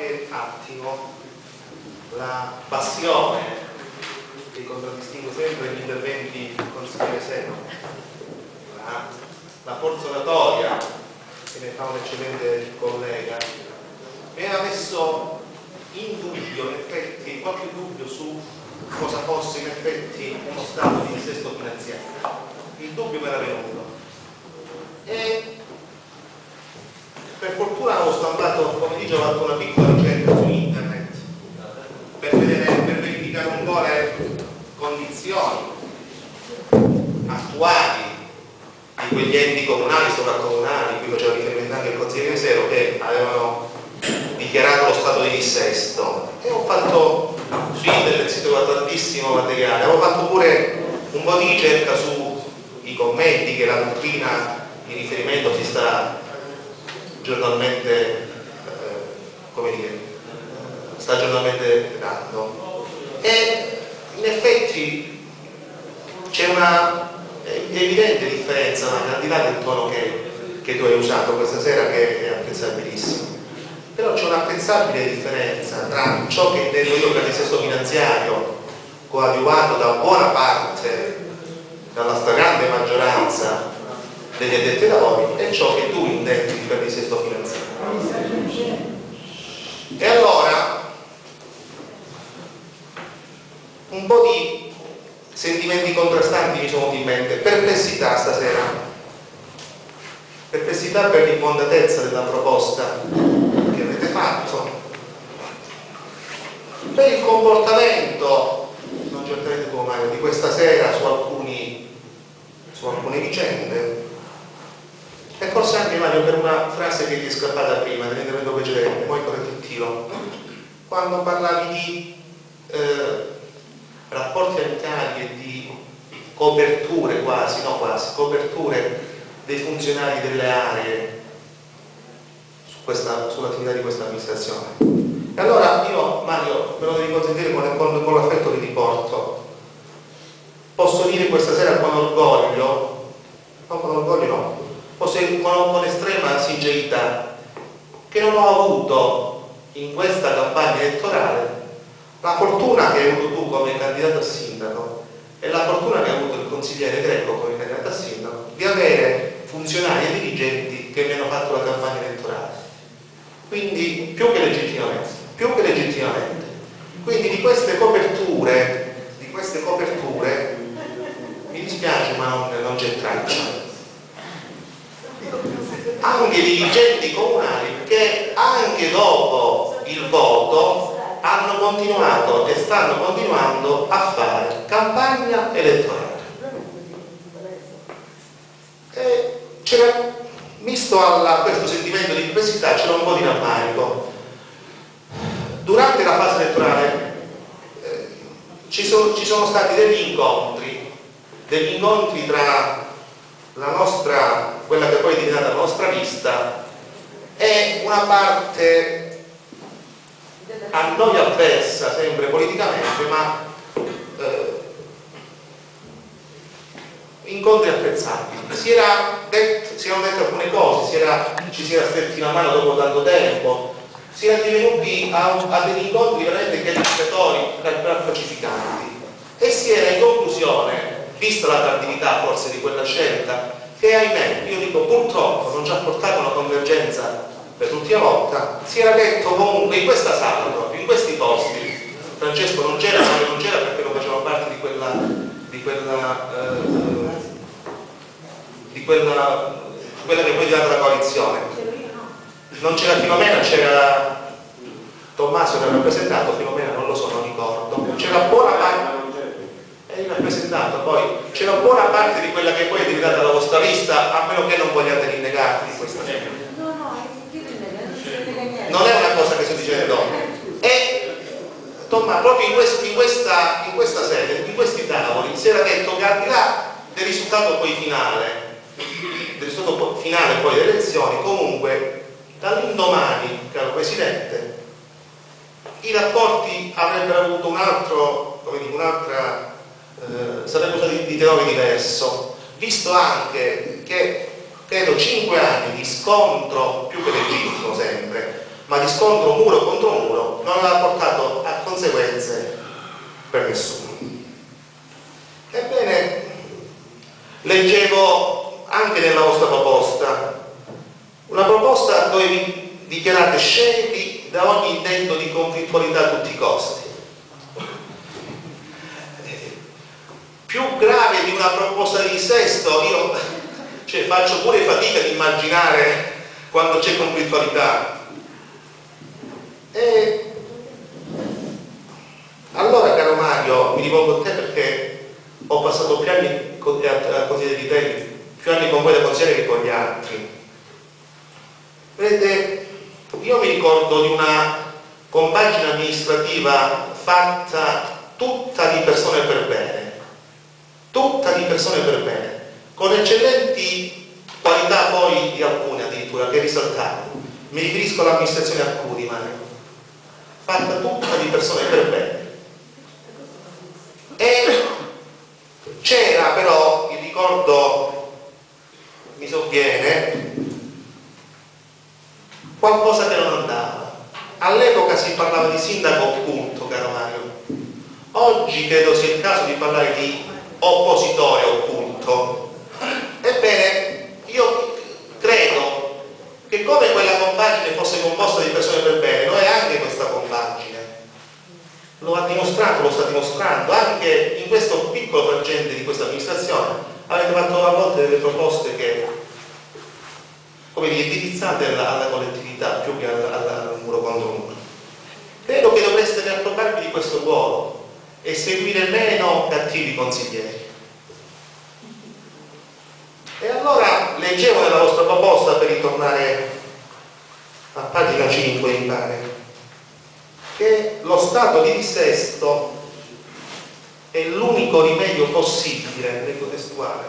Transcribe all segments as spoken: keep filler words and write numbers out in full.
qualche attimo la passione che contraddistingue sempre gli interventi del consigliere Seno, la, la forza oratoria che ne fa un eccellente collega, mi aveva messo in dubbio, in effetti, qualche dubbio su cosa fosse in effetti uno stato di dissesto finanziario. Il dubbio mi era venuto e per fortuna ho stampato, come dice, ho fatto una piccola ricerca su internet per vedere, per verificare un po' le condizioni attuali di quegli enti comunali, sovracomunali, qui faceva riferimento anche il consigliere Sero, che avevano dichiarato lo stato di dissesto, e ho fatto su internet, si trova tantissimo materiale, avevo fatto pure un po' di ricerca sui commenti che la dottrina di riferimento si sta giornalmente, eh, come dire, sta giornalmente dando, e in effetti c'è una evidente differenza, al di là del tono che, che tu hai usato questa sera, che è apprezzabilissimo, però c'è un'apprezzabile differenza tra ciò che intendo io per il dissesto finanziario, coadiuvato da buona parte, dalla stragrande maggioranza degli addetti ai lavori, e ciò che tu intendi per il dissesto finanziario. E allora un po' di sentimenti contrastanti mi sono venuti in mente. Perplessità stasera, perplessità per l'infondatezza della proposta che avete fatto, per il comportamento, non certamente come Mario, di questa sera su alcuni su alcune vicende, e forse anche Mario per una frase che ti è scappata prima nell'intervento precedente, poi corretto il tiro, quando parlavi di eh, rapporti amicali e di coperture quasi, no quasi, coperture dei funzionari delle aree su questa, sull'attività di questa amministrazione. E allora io, Mario, me lo devi consentire con, con, con l'affetto che ti porto, posso dire questa sera con orgoglio, non con orgoglio no, posso dire con, con estrema sincerità, che non ho avuto in questa campagna elettorale la fortuna che hai avuto tu come candidato a sindaco e la fortuna che ha avuto il consigliere Greco come candidato a sindaco di avere funzionari e dirigenti che mi hanno fatto la campagna elettorale. Quindi più che legittimamente, più che legittimamente. Quindi di queste coperture, di queste coperture mi dispiace ma non, non c'è traccia. Anche i dirigenti comunali che anche dopo il voto hanno continuato e stanno continuando a fare campagna elettorale. E c'era, visto a questo sentimento di perplessità, c'era un po' di rammarico. Durante la fase elettorale eh, ci, sono, ci sono stati degli incontri, degli incontri tra la nostra, quella che poi è diventata la nostra lista, e una parte a noi avversa sempre politicamente, ma eh, incontri apprezzabili. Si, era detto, si erano dette alcune cose, si era, ci si era stretti la mano dopo tanto tempo, si era divenuti a, a degli incontri veramente gratificatori, pacificanti, e si era in conclusione, vista la tardività forse di quella scelta, che ahimè, io dico purtroppo, non ci ha portato una convergenza per l'ultima volta, si era detto comunque in questa sala proprio, in questi posti, Francesco non c'era, Mario non c'era perché non faceva parte di quella di quella eh, di quella, quella che poi è diventata la coalizione, non c'era Filomena, c'era Tommaso che era rappresentato, Filomena non lo so, non ricordo, c'era buona parte, è il rappresentato, poi c'era buona parte di quella che poi è diventata la vostra lista, a meno che non vogliate rinnegarvi di questa sera. Non è una cosa che si dice alle donne. E Tommaso, proprio in, questi, in, questa, in questa sede, in questi tavoli, si era detto che al di là del risultato poi finale, del risultato finale poi delle elezioni, comunque dall'indomani, caro Presidente, i rapporti avrebbero avuto un altro, come dico, un'altra, eh, sarebbero stati di tenore diverso, visto anche che credo cinque anni di scontro più che legittimo sempre ma di scontro muro contro muro, non aveva portato a conseguenze per nessuno. Ebbene, leggevo anche nella vostra proposta una proposta dove vi dichiarate scevri da ogni intento di conflittualità a tutti i costi. Più grave di una proposta di dissesto, io cioè, faccio pure fatica ad immaginare quando c'è conflittualità. E allora, caro Mario, mi rivolgo a te perché ho passato più anni a consigliere di te, più anni con voi da consigliere che con gli altri. Vedete, io mi ricordo di una compagine amministrativa fatta tutta di persone per bene, tutta di persone per bene, con eccellenti qualità poi di alcune addirittura che risaltavano. Mi riferisco all'amministrazione Arcuri, Mario, fatta tutta di persone per bene. E c'era però, il ricordo mi sovviene, qualcosa che non andava. All'epoca si parlava di sindaco occulto, caro Mario. Oggi credo sia il caso di parlare di oppositore occulto. Ebbene, io credo che come quella compagine fosse composta di persone per bene, lo è anche questa compagine. Lo ha dimostrato, lo sta dimostrando, anche in questo piccolo frangente di questa amministrazione avete fatto a volte delle proposte che, come dire, indirizzate alla, alla collettività più che al, al, al muro contro muro. Credo che dovreste riappropriarvi di questo ruolo e seguire meno cattivi consiglieri. E allora leggevo nella vostra proposta, per ritornare a pagina cinque, mi pare, che lo stato di dissesto è l'unico rimedio possibile, leggo testuale.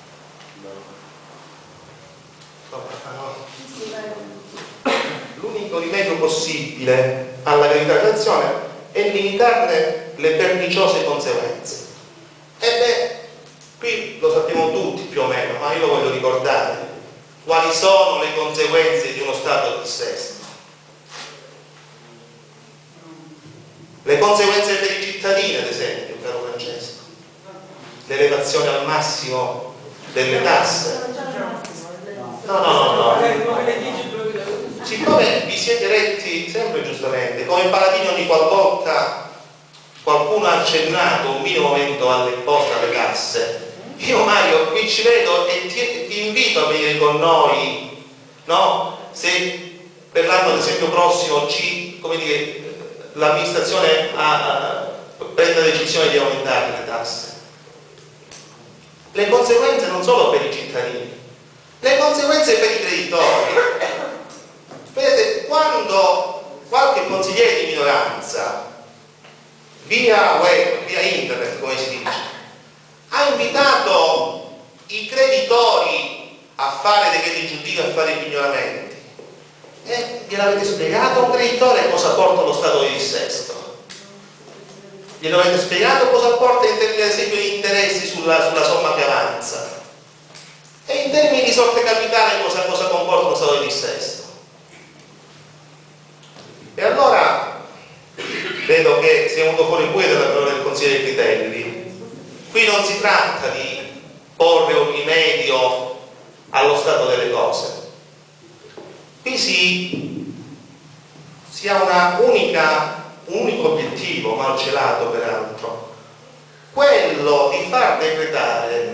L'unico rimedio possibile alla gravità dell'azione è limitarne le perniciose conseguenze. E beh, qui lo sappiamo tutti più o meno, ma io lo voglio ricordare. Quali sono le conseguenze di uno stato di dissesto? Le conseguenze per i cittadini, ad esempio, caro Francesco, l'elevazione al massimo delle tasse. No, no, no, no. Siccome vi siete retti sempre giustamente, come paladini ogni qualvolta qualcuno ha accennato un minimo momento all'imposta alle tasse, io Mario qui ci vedo e ti, ti invito a venire con noi, no? Se per l'anno ad esempio prossimo ci, come dire, l'amministrazione prende la decisione di aumentare le tasse. Le conseguenze non solo per i cittadini, le conseguenze per i creditori. Vedete, quando qualche consigliere di minoranza via web, via internet, come si dice, ha invitato i creditori a fare decreti giudizi, a fare i pignoramenti, e gliel'avete spiegato a un creditore cosa porta lo stato di dissesto? Gliel'avete spiegato cosa porta in termini ad esempio di interessi sulla, sulla somma che avanza? E in termini di sorte capitale cosa, cosa comporta lo stato di dissesto? E allora vedo che si è venuto fuori pure dalla parola del consigliere Critelli. Qui non si tratta di porre un rimedio allo stato delle cose. Qui si, si ha una unica, un unico obiettivo, mal celato peraltro, quello di far decretare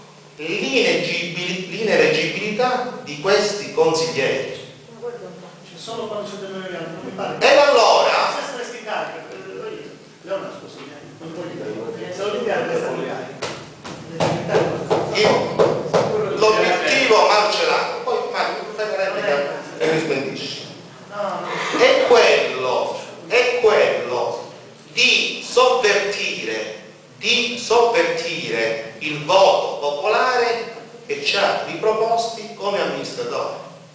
l'ineleggibilità di questi consiglieri. C'è solo quando c'è non mi pare. E allora non puoi dire, se lo limpiare questa l'obiettivo mal celato, poi Mario fai la replica e mi smentisci. È quello, è quello di sovvertire, di sovvertire il voto popolare che ci ha riproposti come amministratori.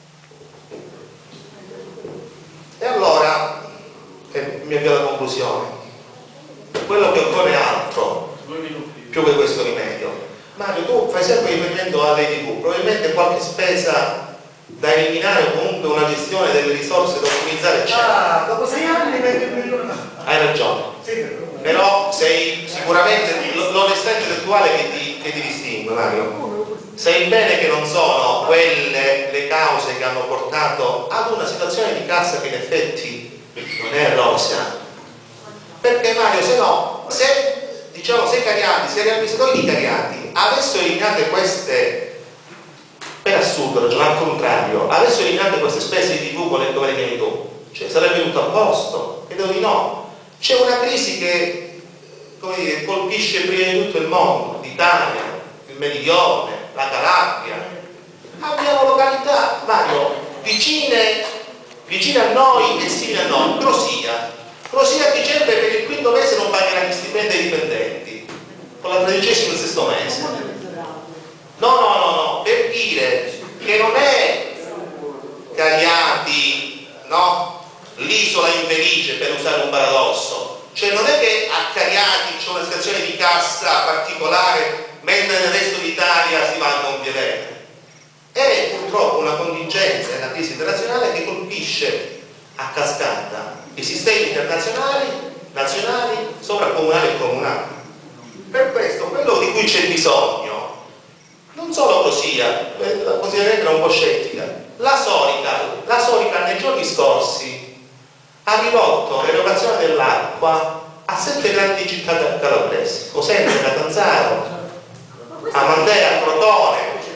E allora, eh, mi avvio alla conclusione, quello che occorre è altro, più che questo rimedio. Mario, tu fai sempre riferimento alle tivù, probabilmente qualche spesa da eliminare o comunque una gestione delle risorse da ottimizzare, eccetera. Ah, dopo sei anni venti milioni. Hai ragione. Sì, però sei sicuramente l'onestà intellettuale che ti, che ti distingue, Mario. Sai bene che non sono quelle le cause che hanno portato ad una situazione di cassa che in effetti non è rosea. Perché Mario, se no, se diciamo se Cariati, se gli amministratori di Cariati avessero eliminato queste, per assurdo, ragionare al contrario, avessero eliminato queste spese di T V come le chiami tu, cioè sarebbe venuto a posto, credo di no. C'è una crisi che, come dire, colpisce prima di tutto il mondo, l'Italia, il Meridione, la Calabria. Abbiamo località, Mario, vicine, vicine a noi e simili a noi. Prosia. Prosia a dicembre per il quinto mese non pagherà gli stipendi ai dipendenti, con la tredicesimo e il sesto mese. No, no, no, no, per dire che non è Cariati, no? L'isola infelice, per usare un paradosso, cioè non è che a Cariati c'è una situazione di cassa particolare mentre nel resto d'Italia si va a gonfie vele. È purtroppo una contingenza della crisi internazionale che colpisce a cascata i sistemi internazionali, nazionali, sovracomunali e comunali. Per questo quello di cui c'è bisogno non solo Prosia, la consigliere era un po' scettica, la Sorica, la Sorica nei giorni scorsi ha ridotto l'erogazione dell'acqua a sette grandi città calabresi, Cosenza, Catanzaro, Amadea, Crotone,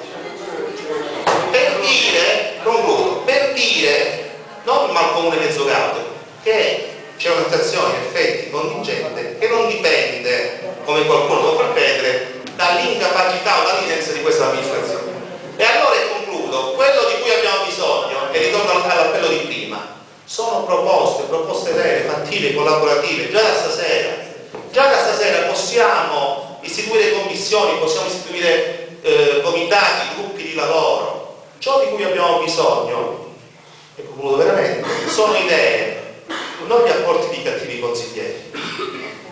per dire, concludo, per dire, non al comune di Mezzogato, che c'è una situazione in effetti contingente che non dipende, come qualcuno può far credere, dall'incapacità o dall'inerzia di questa amministrazione. E allora concludo, quello di cui abbiamo bisogno, e ritorno all'appello di prima, sono proposte, proposte vere, fattive, collaborative, già da stasera. Già da stasera possiamo istituire commissioni, possiamo istituire eh, comitati, gruppi di lavoro. Ciò di cui abbiamo bisogno, e concludo veramente, sono idee, non gli apporti di cattivi consiglieri.